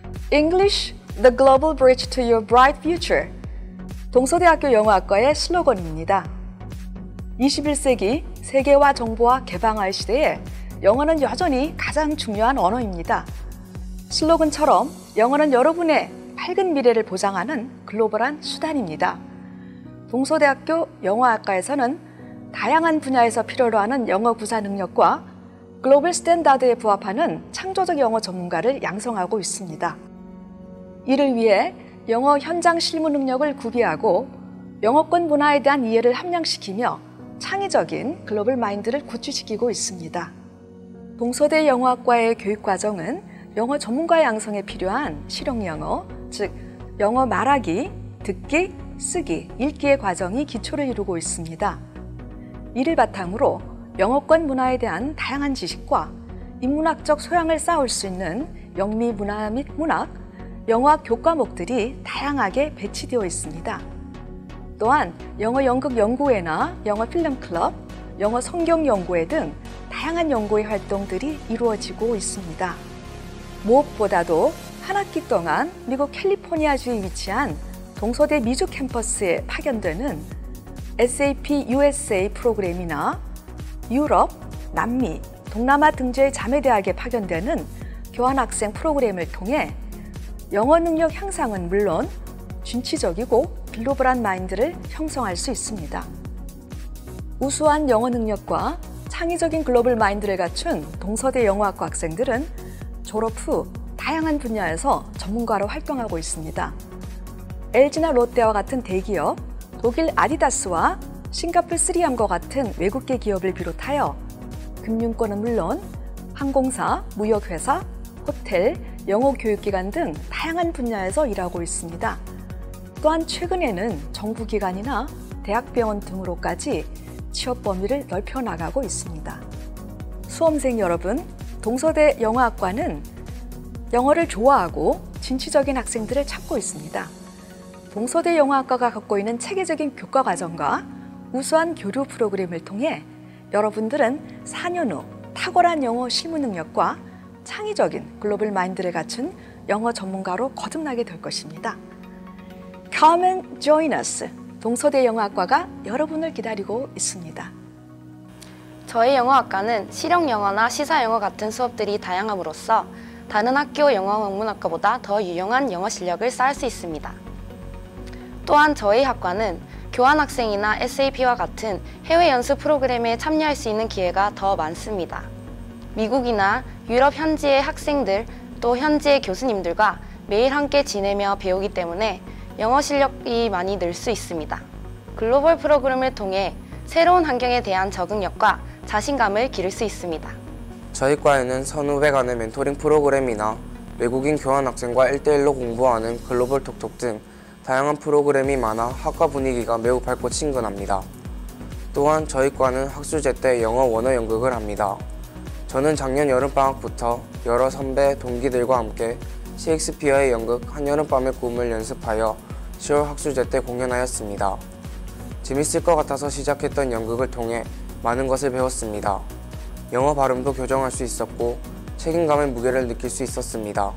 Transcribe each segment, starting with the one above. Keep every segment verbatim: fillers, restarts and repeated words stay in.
English, the global bridge to your bright future. 동서대학교 영어학과의 슬로건입니다. 이십일 세기 세계화 정보화 개방할 시대에 영어는 여전히 가장 중요한 언어입니다. 슬로건처럼 영어는 여러분의 밝은 미래를 보장하는 글로벌한 수단입니다. 동서대학교 영어학과에서는 다양한 분야에서 필요로 하는 영어 구사 능력과 글로벌 스탠다드에 부합하는 창조적 영어 전문가를 양성하고 있습니다. 이를 위해 영어 현장 실무 능력을 구비하고 영어권 문화에 대한 이해를 함양시키며 창의적인 글로벌 마인드를 구축시키고 있습니다. 동서대 영어학과의 교육과정은 영어 전문가 양성에 필요한 실용영어, 즉 영어 말하기, 듣기, 쓰기, 읽기의 과정이 기초를 이루고 있습니다. 이를 바탕으로 영어권 문화에 대한 다양한 지식과 인문학적 소양을 쌓을 수 있는 영미 문화 및 문학, 영어학 교과목들이 다양하게 배치되어 있습니다. 또한 영어 연극 연구회나 영어 필름 클럽, 영어 성경 연구회 등 다양한 연구의 활동들이 이루어지고 있습니다. 무엇보다도 한 학기 동안 미국 캘리포니아주에 위치한 동서대 미주 캠퍼스에 파견되는 에스에이피 유에스에이 프로그램이나 유럽, 남미, 동남아 등지의 자매대학에 파견되는 교환학생 프로그램을 통해 영어 능력 향상은 물론 진취적이고 글로벌한 마인드를 형성할 수 있습니다. 우수한 영어 능력과 창의적인 글로벌 마인드를 갖춘 동서대 영어학과 학생들은 졸업 후 다양한 분야에서 전문가로 활동하고 있습니다. 엘지나 롯데와 같은 대기업, 독일 아디다스와 싱가포르 쓰리엠과 같은 외국계 기업을 비롯하여 금융권은 물론 항공사, 무역회사, 호텔, 영어교육기관 등 다양한 분야에서 일하고 있습니다. 또한 최근에는 정부기관이나 대학병원 등으로까지 취업 범위를 넓혀나가고 있습니다. 수험생 여러분, 동서대 영어학과는 영어를 좋아하고 진취적인 학생들을 찾고 있습니다. 동서대 영어학과가 갖고 있는 체계적인 교과과정과 우수한 교류 프로그램을 통해 여러분들은 사 년 후 탁월한 영어 실무 능력과 창의적인 글로벌 마인드를 갖춘 영어 전문가로 거듭나게 될 것입니다. Come and join us. 동서대 영어학과가 여러분을 기다리고 있습니다. 저희 영어학과는 실용영어나 시사영어 같은 수업들이 다양함으로써 다른 학교 영어학문학과보다 더 유용한 영어 실력을 쌓을 수 있습니다. 또한 저희 학과는 교환학생이나 에스에이피와 같은 해외 연수 프로그램에 참여할 수 있는 기회가 더 많습니다. 미국이나 유럽 현지의 학생들 또 현지의 교수님들과 매일 함께 지내며 배우기 때문에 영어 실력이 많이 늘 수 있습니다. 글로벌 프로그램을 통해 새로운 환경에 대한 적응력과 자신감을 기를 수 있습니다. 저희 과에는 선후배 간의 멘토링 프로그램이나 외국인 교환학생과 일 대일로 공부하는 글로벌 톡톡 등 다양한 프로그램이 많아 학과 분위기가 매우 밝고 친근합니다. 또한 저희 과는 학술제 때 영어 원어 연극을 합니다. 저는 작년 여름방학부터 여러 선배, 동기들과 함께 셰익스피어의 연극 한여름밤의 꿈을 연습하여 시월 학술제 때 공연하였습니다. 재밌을 것 같아서 시작했던 연극을 통해 많은 것을 배웠습니다. 영어 발음도 교정할 수 있었고 책임감의 무게를 느낄 수 있었습니다.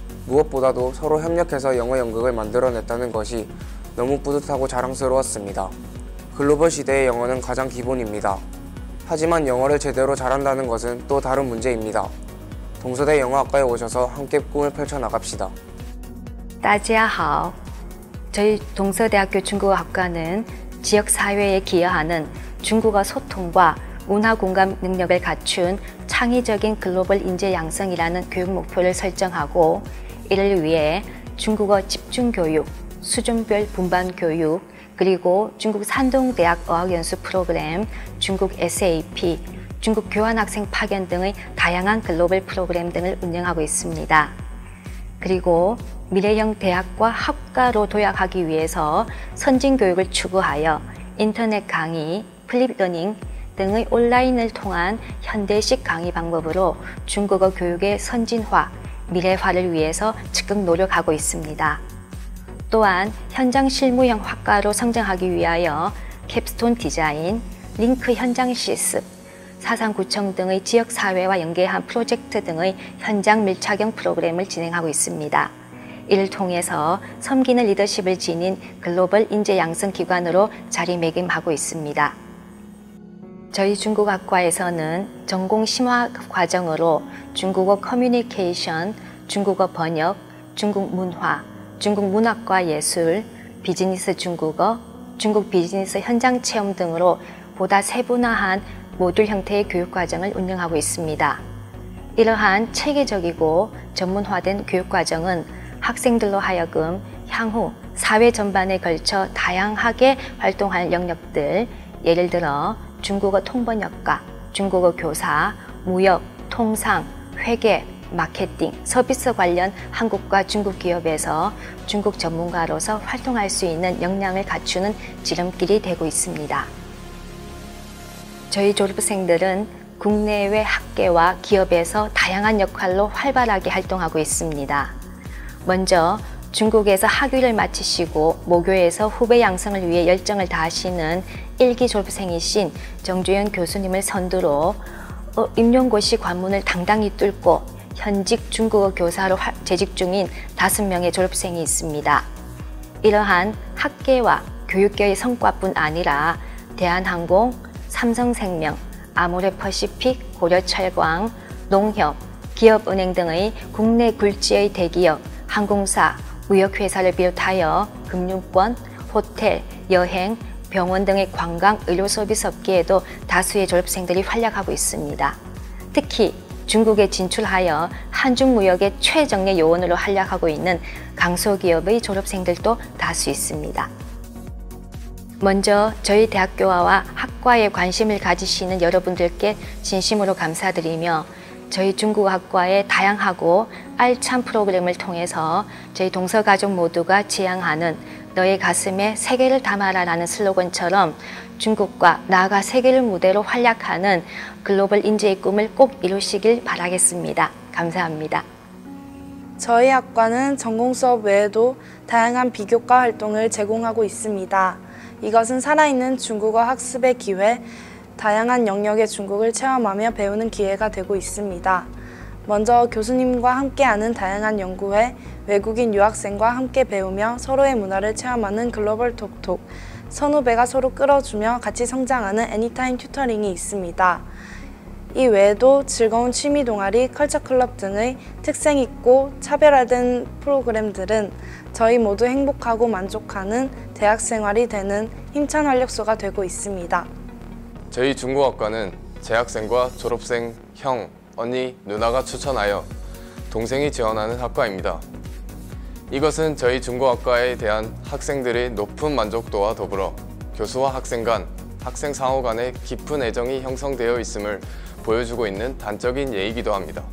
무엇보다도 서로 협력해서 영어 연극을 만들어냈다는 것이 너무 뿌듯하고 자랑스러웠습니다. 글로벌 시대의 영어는 가장 기본입니다. 하지만 영어를 제대로 잘한다는 것은 또 다른 문제입니다. 동서대 영어학과에 오셔서 함께 꿈을 펼쳐나갑시다. 大家好, 저희 동서대학교 중국어학과는 지역사회에 기여하는 중국어 소통과 문화 공감 능력을 갖춘 창의적인 글로벌 인재 양성이라는 교육 목표를 설정하고 이를 위해 중국어 집중교육, 수준별 분반 교육, 그리고 중국 산동대학 어학연수 프로그램, 중국 에스에이피, 중국 교환학생 파견 등의 다양한 글로벌 프로그램 등을 운영하고 있습니다. 그리고 미래형 대학과 학과로 도약하기 위해서 선진교육을 추구하여 인터넷 강의, 플립러닝 등의 온라인을 통한 현대식 강의 방법으로 중국어 교육의 선진화, 미래화를 위해서 적극 노력하고 있습니다. 또한 현장 실무형 학과로 성장하기 위하여 캡스톤 디자인, 링크 현장 실습, 사상구청 등의 지역사회와 연계한 프로젝트 등의 현장 밀착형 프로그램을 진행하고 있습니다. 이를 통해서 섬기는 리더십을 지닌 글로벌 인재 양성 기관으로 자리매김하고 있습니다. 저희 중국학과에서는 전공 심화 과정으로 중국어 커뮤니케이션, 중국어 번역, 중국 문화, 중국 문학과 예술, 비즈니스 중국어, 중국 비즈니스 현장 체험 등으로 보다 세분화한 모듈 형태의 교육과정을 운영하고 있습니다. 이러한 체계적이고 전문화된 교육과정은 학생들로 하여금 향후 사회 전반에 걸쳐 다양하게 활동할 영역들, 예를 들어 중국어 통번역가, 중국어 교사, 무역, 통상, 회계, 마케팅, 서비스 관련 한국과 중국 기업에서 중국 전문가로서 활동할 수 있는 역량을 갖추는 지름길이 되고 있습니다. 저희 졸업생들은 국내외 학계와 기업에서 다양한 역할로 활발하게 활동하고 있습니다. 먼저 중국에서 학위를 마치시고 모교에서 후배 양성을 위해 열정을 다하시는 일기 졸업생이신 정주현 교수님을 선두로 어, 임용고시 관문을 당당히 뚫고 현직 중국어 교사로 재직 중인 다섯 명의 졸업생이 있습니다. 이러한 학계와 교육계의 성과뿐 아니라 대한항공, 삼성생명, 아모레퍼시픽, 고려철광, 농협, 기업은행 등의 국내 굴지의 대기업, 항공사, 무역회사를 비롯하여 금융권, 호텔, 여행, 병원 등의 관광, 의료 서비스 업계에도 다수의 졸업생들이 활약하고 있습니다. 특히 중국에 진출하여 한중 무역의 최정예 요원으로 활약하고 있는 강소기업의 졸업생들도 다수 있습니다. 먼저 저희 대학교와 학과에 관심을 가지시는 여러분들께 진심으로 감사드리며 저희 중국어학과의 다양하고 알찬 프로그램을 통해서 저희 동서가족 모두가 지향하는 너의 가슴에 세계를 담아라 라는 슬로건처럼 중국과 나아가 세계를 무대로 활약하는 글로벌 인재의 꿈을 꼭 이루시길 바라겠습니다. 감사합니다. 저희 학과는 전공 수업 외에도 다양한 비교과 활동을 제공하고 있습니다. 이것은 살아있는 중국어 학습의 기회, 다양한 영역의 중국을 체험하며 배우는 기회가 되고 있습니다. 먼저 교수님과 함께하는 다양한 연구회, 외국인 유학생과 함께 배우며 서로의 문화를 체험하는 글로벌 톡톡, 선후배가 서로 끌어주며 같이 성장하는 애니타임 튜터링이 있습니다. 이 외에도 즐거운 취미 동아리, 컬처 클럽 등의 특색 있고 차별화된 프로그램들은 저희 모두 행복하고 만족하는 대학 생활이 되는 힘찬 활력소가 되고 있습니다. 저희 중국어학과는 재학생과 졸업생, 형, 언니, 누나가 추천하여 동생이 지원하는 학과입니다. 이것은 저희 중국어학과에 대한 학생들의 높은 만족도와 더불어 교수와 학생 간, 학생 상호 간의 깊은 애정이 형성되어 있음을 보여주고 있는 단적인 예이기도 합니다.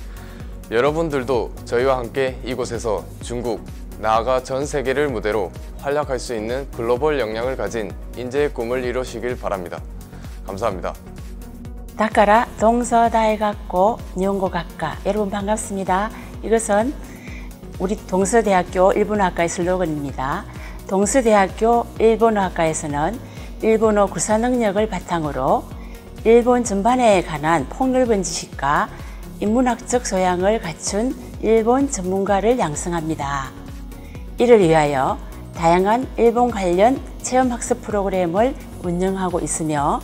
여러분들도 저희와 함께 이곳에서 중국, 나아가 전 세계를 무대로 활약할 수 있는 글로벌 역량을 가진 인재의 꿈을 이루시길 바랍니다. 감사합니다. 다카라 동서다이학교 일본어학과 여러분 반갑습니다. 이것은 우리 동서대학교 일본어학과의 슬로건입니다. 동서대학교 일본어학과에서는 일본어 구사 능력을 바탕으로 일본 전반에 관한 폭넓은 지식과 인문학적 소양을 갖춘 일본 전문가를 양성합니다. 이를 위하여 다양한 일본 관련 체험학습 프로그램을 운영하고 있으며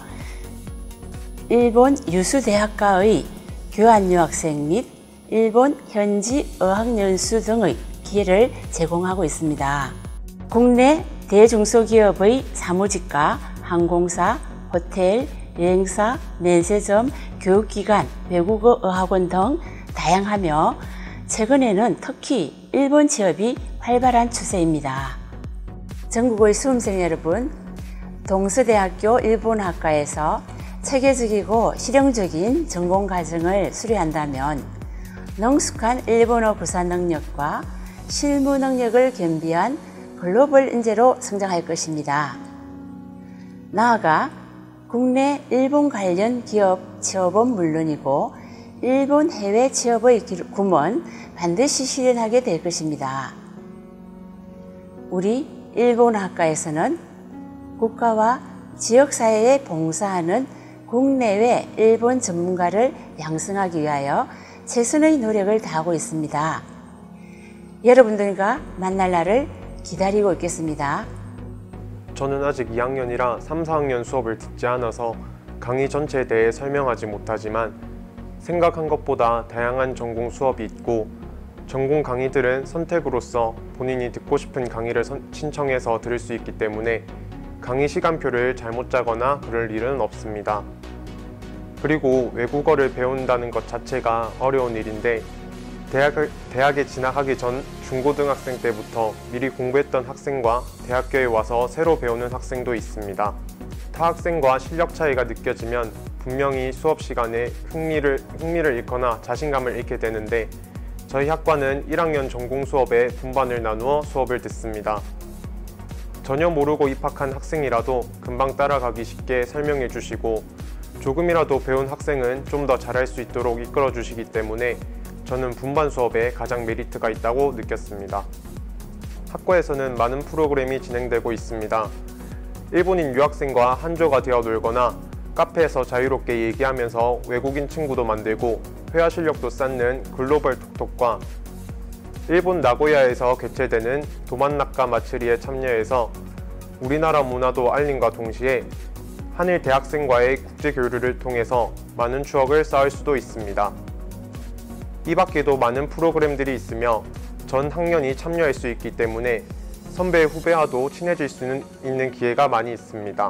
일본 유수대학과의 교환유학생 및 일본 현지 어학연수 등의 기회를 제공하고 있습니다. 국내 대중소기업의 사무직과 항공사, 호텔, 여행사, 면세점, 교육기관, 외국어 어학원 등 다양하며 최근에는 특히 일본 취업이 활발한 추세입니다. 전국의 수험생 여러분, 동서대학교 일본어학과에서 체계적이고 실용적인 전공과정을 수료한다면 능숙한 일본어 구사 능력과 실무 능력을 겸비한 글로벌 인재로 성장할 것입니다. 나아가 국내 일본 관련 기업 취업은 물론이고 일본 해외 취업의 꿈은 반드시 실현하게 될 것입니다. 우리 일본어학과에서는 국가와 지역사회에 봉사하는 국내외 일본 전문가를 양성하기 위하여 최선의 노력을 다하고 있습니다. 여러분들과 만날 날을 기다리고 있겠습니다. 저는 아직 이 학년이라 삼, 사 학년 수업을 듣지 않아서 강의 전체에 대해 설명하지 못하지만 생각한 것보다 다양한 전공 수업이 있고 전공 강의들은 선택으로서 본인이 듣고 싶은 강의를 신청해서 들을 수 있기 때문에 강의 시간표를 잘못 짜거나 그럴 일은 없습니다. 그리고 외국어를 배운다는 것 자체가 어려운 일인데 대학을, 대학에 진학하기 전 중고등학생 때부터 미리 공부했던 학생과 대학교에 와서 새로 배우는 학생도 있습니다. 타 학생과 실력 차이가 느껴지면 분명히 수업 시간에 흥미를, 흥미를 잃거나 자신감을 잃게 되는데 저희 학과는 일 학년 전공 수업에 분반을 나누어 수업을 듣습니다. 전혀 모르고 입학한 학생이라도 금방 따라가기 쉽게 설명해 주시고 조금이라도 배운 학생은 좀 더 잘할 수 있도록 이끌어 주시기 때문에 저는 분반 수업에 가장 메리트가 있다고 느꼈습니다. 학과에서는 많은 프로그램이 진행되고 있습니다. 일본인 유학생과 한조가 되어 놀거나 카페에서 자유롭게 얘기하면서 외국인 친구도 만들고 회화 실력도 쌓는 글로벌 톡톡과 일본 나고야에서 개최되는 도만나카 마츠리에 참여해서 우리나라 문화도 알림과 동시에 한일 대학생과의 국제 교류를 통해서 많은 추억을 쌓을 수도 있습니다. 이 밖에도 많은 프로그램들이 있으며 전 학년이 참여할 수 있기 때문에 선배 후배와도 친해질 수 있는 기회가 많이 있습니다.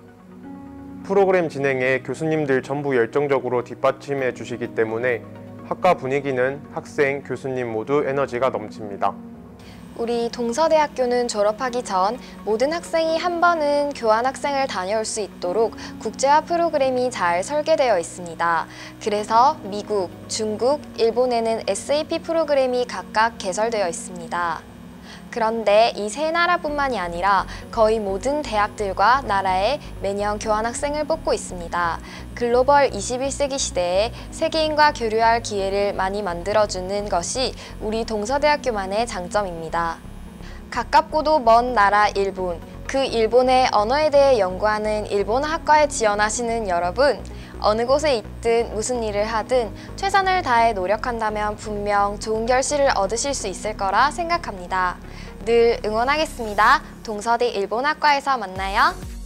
프로그램 진행에 교수님들 전부 열정적으로 뒷받침해 주시기 때문에 학과 분위기는 학생, 교수님 모두 에너지가 넘칩니다. 우리 동서대학교는 졸업하기 전 모든 학생이 한 번은 교환학생을 다녀올 수 있도록 국제화 프로그램이 잘 설계되어 있습니다. 그래서 미국, 중국, 일본에는 에스에이피 프로그램이 각각 개설되어 있습니다. 그런데 이 세 나라뿐만이 아니라 거의 모든 대학들과 나라에 매년 교환학생을 뽑고 있습니다. 글로벌 이십일 세기 시대에 세계인과 교류할 기회를 많이 만들어주는 것이 우리 동서대학교만의 장점입니다. 가깝고도 먼 나라 일본, 그 일본의 언어에 대해 연구하는 일본어학과에 지원하시는 여러분, 어느 곳에 있든 무슨 일을 하든 최선을 다해 노력한다면 분명 좋은 결실을 얻으실 수 있을 거라 생각합니다. 늘 응원하겠습니다. 동서대 일본학과에서 만나요.